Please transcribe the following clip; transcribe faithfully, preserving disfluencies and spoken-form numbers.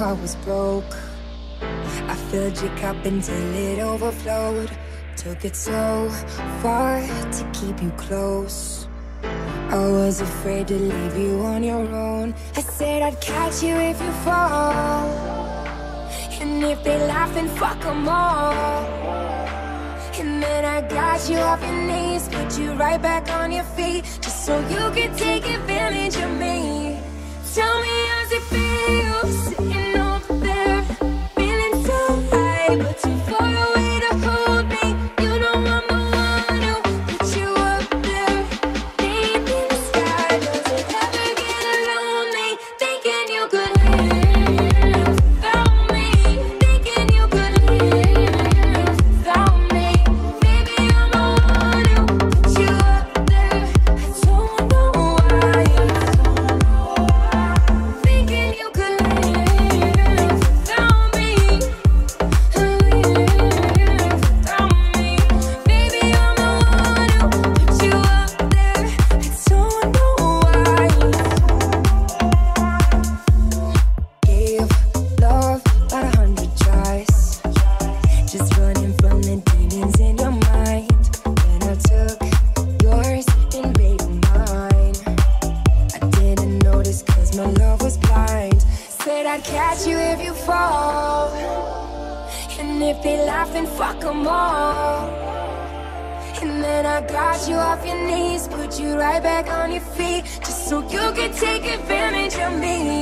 heart was broke. I filled your cup until it overflowed. Took it so far to keep you close. I was afraid to leave you on your own. I said I'd catch you if you fall, and if they laugh, then fuck them all. And then I got you off your knees, put you right back on your feet, just so you could take advantage of me. Tell me how's it feel, sitting over there, feeling so high, but too far away to hold me. You know I'm the one who put you up there, deep in the sky. Does it ever get lonely, thinking you could live without me, thinking you could live without me? Baby, I'm the one who put you up there. I don't know why, thinking you could live without me, live without me. Baby, I'm the one who put you up there. I don't know why. Gave love about a hundred tries, just running from the demons in your mind. Then I took yours and made them mine. I didn't notice cause my love was blind. Said I'd catch you if you fall, and if they laugh, then fuck them all. And then I got you off your knees, put you right back on your feet, just so you could take advantage of me.